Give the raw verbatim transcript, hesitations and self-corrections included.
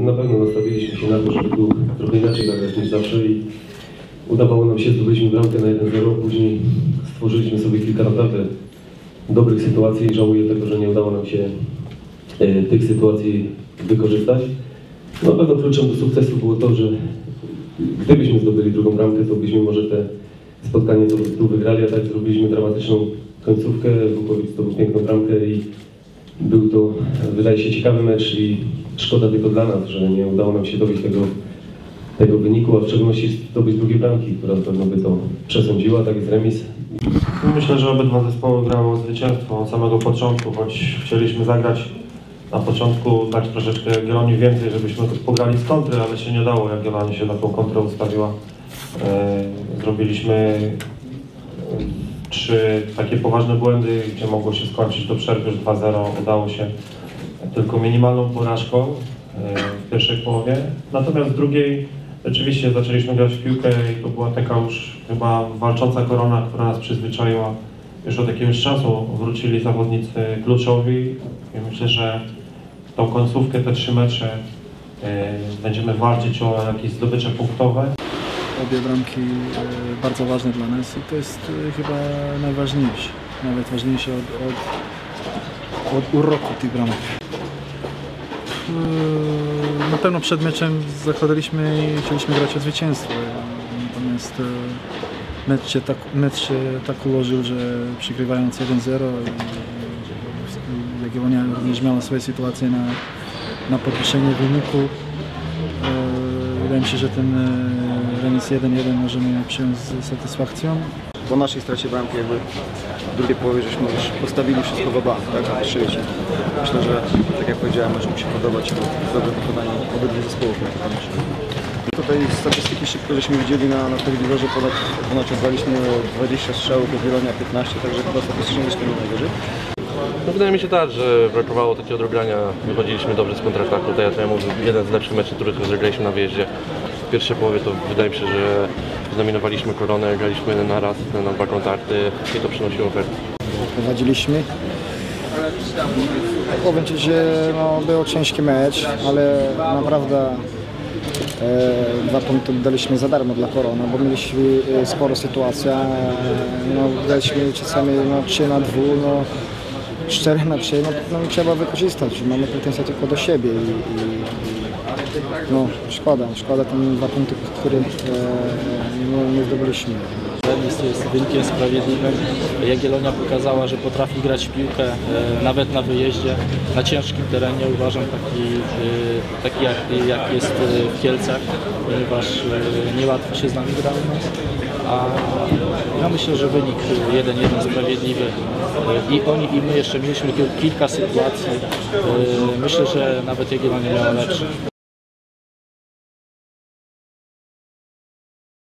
na pewno nastawiliśmy się na to, żeby tu trochę inaczej zagrać niż zawsze i udawało nam się, zdobyliśmy bramkę na jeden zero, później stworzyliśmy sobie kilka naprawdę dobrych sytuacji i żałuję tego, że nie udało nam się e, tych sytuacji wykorzystać. No, na pewno kluczem do sukcesu było to, że gdybyśmy zdobyli drugą bramkę, to byśmy może te spotkanie tu, tu wygrali, a tak zrobiliśmy dramatyczną końcówkę, Wukowicz zdobył piękną bramkę i był to, wydaje się, ciekawy mecz i szkoda tylko dla nas, że nie udało nam się dobić tego, tego wyniku, a w szczególności zdobyć drugie bramki, która pewno by to przesądziła, tak jest remis. Myślę, że obydwa zespoły grały o zwycięstwo od samego początku, choć chcieliśmy zagrać na początku, dać troszeczkę Jagiellonii więcej, żebyśmy pograli z kontry, ale się nie dało. Jagiellonia się na tą kontrę ustawiła. Zrobiliśmy trzy takie poważne błędy, gdzie mogło się skończyć do przerwy już dwa zero. Udało się tylko minimalną porażką w pierwszej połowie. Natomiast w drugiej rzeczywiście zaczęliśmy grać w piłkę i to była taka już chyba walcząca Korona, która nas przyzwyczaiła. Już od jakiegoś czasu wrócili zawodnicy kluczowi i myślę, że tą końcówkę, te trzy mecze będziemy walczyć o jakieś zdobycze punktowe. Obie bramki bardzo ważne dla nas i to jest chyba najważniejsze, nawet ważniejsze od, od, od uroku tych bramek. Na pewno przed meczem zakładaliśmy i chcieliśmy grać o zwycięstwo, natomiast mecz się tak, mecz się tak ułożył, że przegrywając jeden zero Jagiellonia również miała swoje sytuacje na, na podwyższenie wyniku. Wydaje mi się, że ten remis jeden jeden możemy przyjąć z satysfakcją. Po naszej stracie bramki jakby w drugiej połowie żeśmy już postawili wszystko w bank, tak? Myślę, że tak jak powiedziałem, może mi się podobać dobre wykonanie obydwu zespołów. Tutaj statystyki szybko żeśmy widzieli na, na telewizorze, ponad, ponad oddaliśmy dwadzieścia strzałów, Jagiellonia piętnaście, także chyba statystycznie byliśmy najwyżej. No, wydaje mi się tak, że brakowało takiego odrobiania. Wychodziliśmy dobrze z kontrataku. Tutaj ja to ja mówię, jeden z lepszych meczów, których rozegraliśmy na wyjeździe. W pierwszej połowie to wydaje mi się, że zdominowaliśmy Koronę, graliśmy na raz, na dwa kontakty i to przynosiło ofertę. Prowadziliśmy. Powiem Ci, że no, był ciężki mecz, ale naprawdę e, dwa punkty daliśmy za darmo dla Korony, bo mieliśmy e, sporo sytuacji. E, no, graliśmy czasami no, trzy na dwa, no, cztery na trzy, no, no trzeba wykorzystać. Mamy pretensje tylko do siebie i, i no, szkoda, szkoda ten dwa punkty, które e, nie, nie zdobyliśmy. Remis jest wynikiem sprawiedliwym. Jagiellonia pokazała, że potrafi grać w piłkę e, nawet na wyjeździe, na ciężkim terenie. Uważam taki, e, taki jak, jak jest w Kielcach, ponieważ e, niełatwo się z nami grało. A ja myślę, że wynik jeden jeden sprawiedliwy. E, I oni, i my jeszcze mieliśmy tu kilka sytuacji. E, myślę, że nawet Jagiellonia miała lepsze.